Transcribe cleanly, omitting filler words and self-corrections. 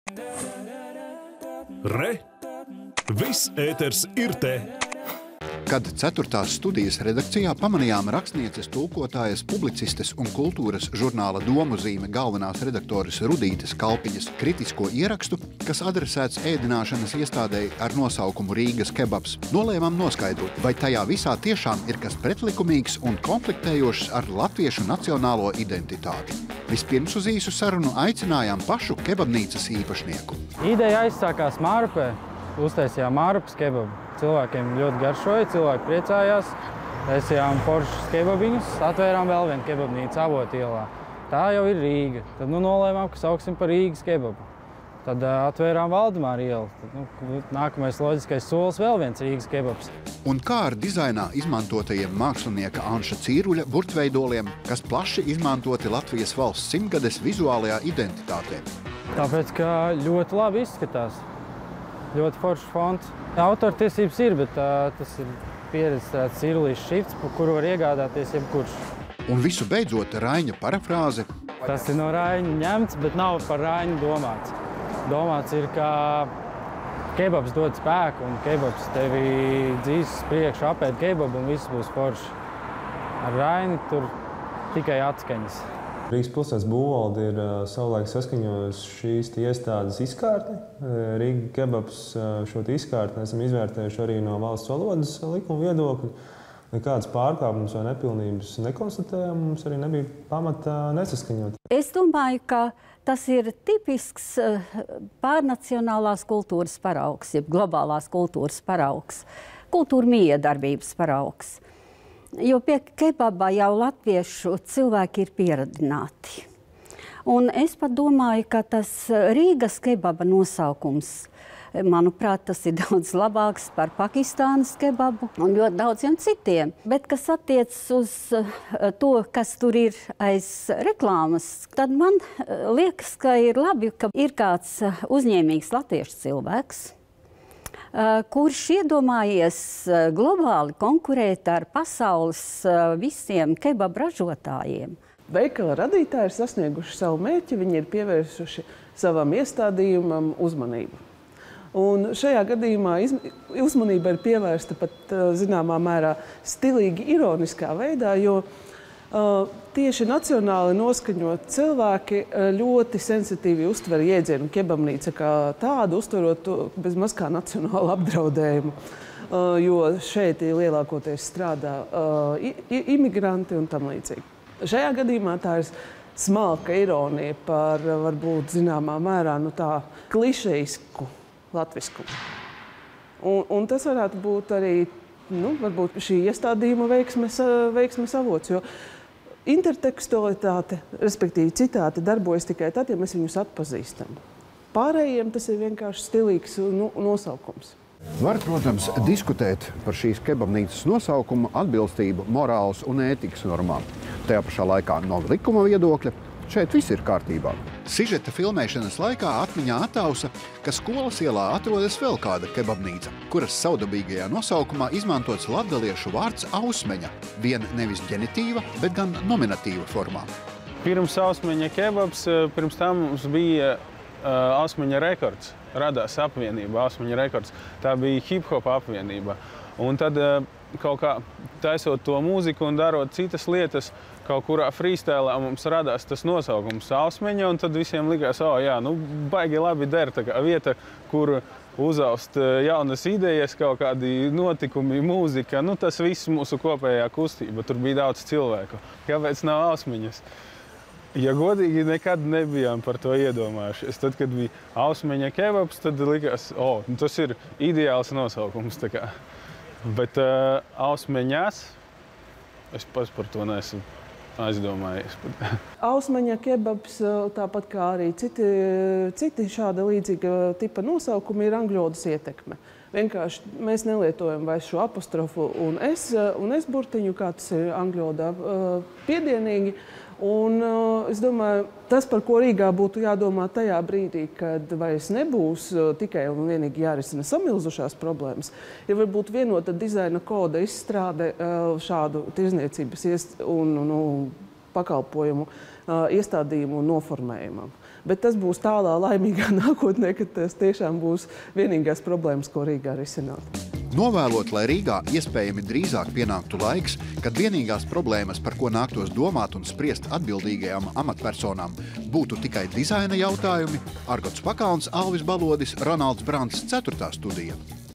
Re! Viss ēters ir te! Kad 4. studijas redakcijā pamanījām rakstnieces, tulkotājas, publicistes un kultūras žurnāla Domuzīme galvenās redaktores Rudītes Kalpiņas kritisko ierakstu, kas adresēts ēdināšanas iestādei ar nosaukumu Rīgas kebabs, nolēmām noskaidrot, vai tajā visā tiešām ir kas pretlikumīgs un konfliktējošs ar latviešu nacionālo identitāti. Vispirms uz īsu sarunu aicinājām pašu kebabnīcas īpašnieku. Ideja aizsākās Mārupē. Uztaisījām Mārupas kebabu. Cilvēkiem ļoti garšoja, cilvēki priecājās. Taisījām foršus kebabiņus, atvērām vēl vienu kebabnīcu Avotu ielā. Tā jau ir Rīga. Tad nolēmām, ka sauksim par Rīgas kebabu. Tad atvērām Valdemāra ielu. Tad, nākamais loģiskais solis vēl viens Rīgas kebabs. Un kā ar dizainā izmantotajiem mākslinieka Anša Cīruļa burtveidoliem, kas plaši izmantoti Latvijas valsts simtgades vizuālajā identitātē? Tāpēc, ka ļoti labi izskatās. Ļoti foršs fonts. Autortiesības ir, bet tas ir pieredzēts Cīrulīša šrifts, par kuru var iegādāties jebkurš. Un visu beidzot Raiņa parafrāze. Tas ir no Raiņa ņemts, bet nav par Raiņu domāts. Domāts ir, ka kebabs dod spēku un kebabs tevi dzīs uz priekšu, apēd kebabu un viss būs forši. Ar Raini tur tikai atskaņas. Rīgas pilsētas būvvalde ir savulaik saskaņojusi šīs iestādes izkārti. Rīga kebabs šo izkārti esam izvērtējuši arī no valsts valodas likuma viedokļa. Nekādas pārkāpumus vai nepilnības nekonstatējām, mums arī nebija pamata nesaskaņot. Es domāju, ka tas ir tipisks pārnacionālās kultūras paraugs, jeb globālās kultūras paraugs, kultūra miedarbības paraugs. Jo pie kebaba jau latviešu cilvēki ir pieradināti. Un es pat domāju, ka tas Rīgas kebaba nosaukums, manuprāt, tas ir daudz labāks par Pakistānas kebabu un ļoti daudziem citiem. Bet, kas attiecas uz to, kas tur ir aiz reklāmas, tad man liekas, ka ir labi, ka ir kāds uzņēmīgs latviešu cilvēks, kurš iedomājies globāli konkurēt ar pasaules visiem kebabu ražotājiem. Veikala radītāji ir sasnieguši savu mērķi, viņi ir pievērsuši savam iestādījumam uzmanību. Un šajā gadījumā uzmanība ir pievērsta pat zināmā mērā stilīgi, ironiskā veidā, jo tieši nacionāli noskaņot cilvēki ļoti sensitīvi uztver jēdzienu kebabnīca kā tādu, uztverot to bez maz kā nacionālu apdraudējumu, jo šeit lielākoties strādā imigranti un tam līdzīgi. Šajā gadījumā tā ir smalka ironija par varbūt zināmā mērā tā klišejisku latviskumu. Un tas varētu būt arī varbūt šī iestādījuma veiksmes avots, jo intertekstualitāte, respektīvi citāti, darbojas tikai tad, ja mēs viņus atpazīstam. Pārējiem tas ir vienkārši stilīgs nosaukums. Var, protams, diskutēt par šīs kebabnīcas nosaukumu atbilstību morāles un ētikas normām. Tajā pašā laikā no likuma viedokļa šeit viss ir kārtībā. Sižeta filmēšanas laikā atmiņā attausa, ka skolas ielā atrodas vēl kāda kebabnīca, kuras savdabīgajā nosaukumā izmantots latgaliešu vārds ausmeņa, vien nevis ģenitīva, bet gan nominatīva formā. Pirms ausmeņa kebabs, pirms tam mums bija ausmeņa rekords. Radās apvienība, ausmeņa rekords. Tā bija hip-hop apvienība. Un tad kaut kā taisot to mūziku un darot citas lietas, kaut kurā freestēlā mums radās tas nosaukums ausmeņa, un tad visiem likās, baigi labi der, tā kā vieta, kur uzaust jaunas idejas, kaut kādi notikumi, mūzika, tas viss mūsu kopējā kustība, tur bija daudz cilvēku. Kāpēc nav ausmeņas? Ja godīgi, nekad nebijām par to iedomājušies. Tad, kad bija ausmeņa kebabs, tad likās, tas ir ideāls nosaukums. Bet ausmeņās, es pats par to neesmu aizdomājies. Ausmeņa kebabs, tāpat kā arī citi šāda līdzīga tipa nosaukumi, ir angļodas ietekme. Vienkārši mēs nelietojam vairs šo apostrofu un es burtiņu, kā tas ir angļodā piedienīgi. Un es domāju, tas, par ko Rīgā būtu jādomā tajā brīdī, kad vairs nebūs tikai un vienīgi jārisina samilzušās problēmas, ja varbūt vienota dizaina koda izstrāde šādu tirzniecības un pakalpojumu iestādījumu noformējumam. Bet tas būs tālā laimīgā nākotnē, kad tas tiešām būs vienīgās problēmas, ko Rīgā risināt. Novēlot, lai Rīgā iespējami drīzāk pienāktu laiks, kad vienīgās problēmas, par ko nāktos domāt un spriest atbildīgajām amatpersonām, būtu tikai dizaina jautājumi, Argots Pakalns, Alvis Balodis, Ronalds Brants, 4. studija.